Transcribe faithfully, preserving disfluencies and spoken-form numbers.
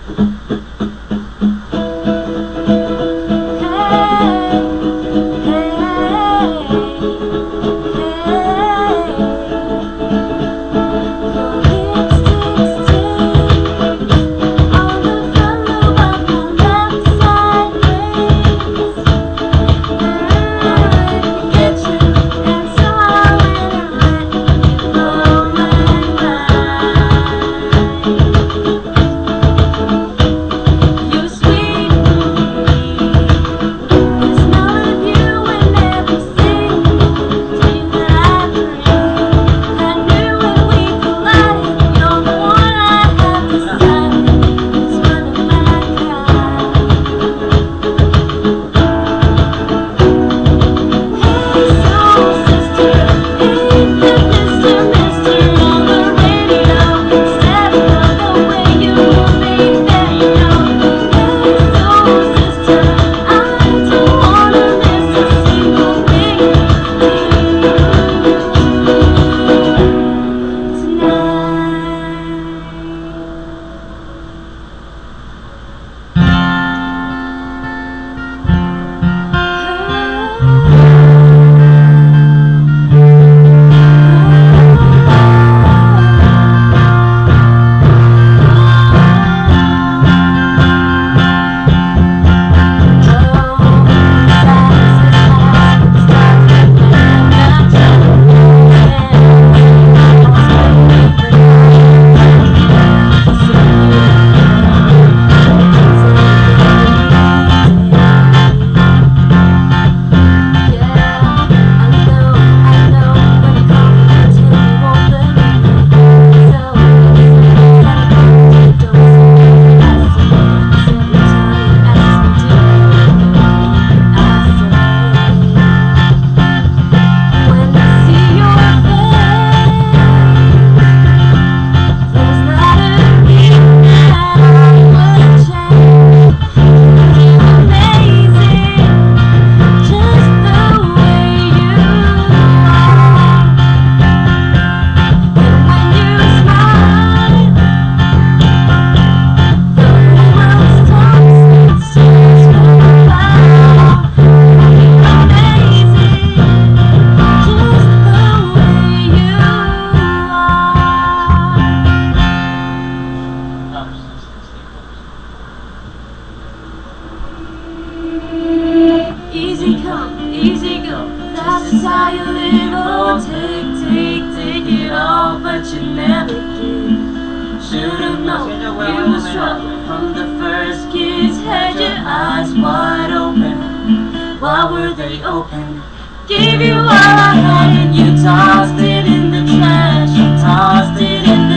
That's how you live, oh, take, take, take it all, but you never did. Should've known you was trouble from the first kiss. Had your eyes wide open, why were they open? Gave you all I had and you tossed it in the trash, you tossed it in